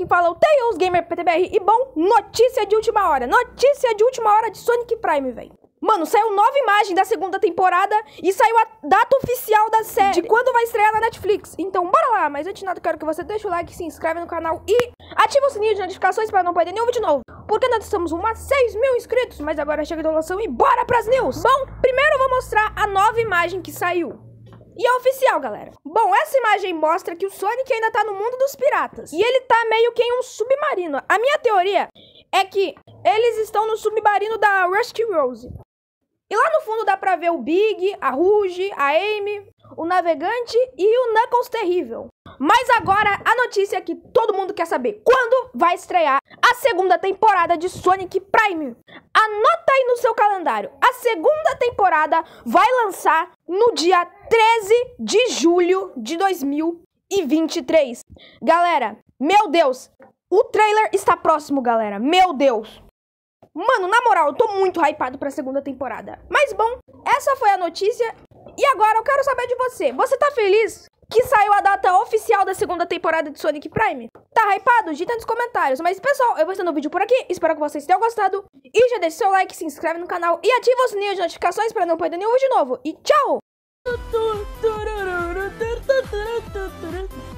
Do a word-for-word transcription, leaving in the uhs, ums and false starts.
quem fala é o Tails Gamer P T B R. E bom, notícia de última hora. Notícia de última hora de Sonic Prime, velho. Mano, saiu nova imagem da segunda temporada e saiu a data oficial da série, de quando vai estrear na Netflix. Então, bora lá. Mas antes de nada, quero que você deixe o like, se inscreve no canal e ativa o sininho de notificações para não perder nenhum vídeo novo. Porque nós estamos rumo a seis mil inscritos. Mas agora chega de enrolação e bora pras news. Bom, primeiro eu vou mostrar a nova imagem que saiu. E é oficial, galera. Bom, essa imagem mostra que o Sonic ainda tá no mundo dos piratas. E ele tá meio que em um submarino. A minha teoria é que eles estão no submarino da Rusty Rose. E lá no fundo dá pra ver o Big, a Rouge, a Amy, o Navegante e o Knuckles Terrível. Mas agora a notícia que todo mundo quer saber. Quando vai estrear a segunda temporada de Sonic Prime? Anota aí no seu calendário. A segunda temporada vai lançar no dia treze de julho de dois mil e vinte e três. Galera, meu Deus, o trailer está próximo, galera. Meu Deus. Mano, na moral, eu tô muito hypado pra segunda temporada. Mas bom, essa foi a notícia. E agora eu quero saber de você. Você tá feliz que saiu a data oficial da segunda temporada de Sonic Prime? Tá hypado? Digita nos comentários. Mas pessoal, eu vou encerrando o vídeo por aqui. Espero que vocês tenham gostado. E já deixa seu like, se inscreve no canal e ativa o sininho de notificações pra não perder nenhum vídeo novo. E tchau!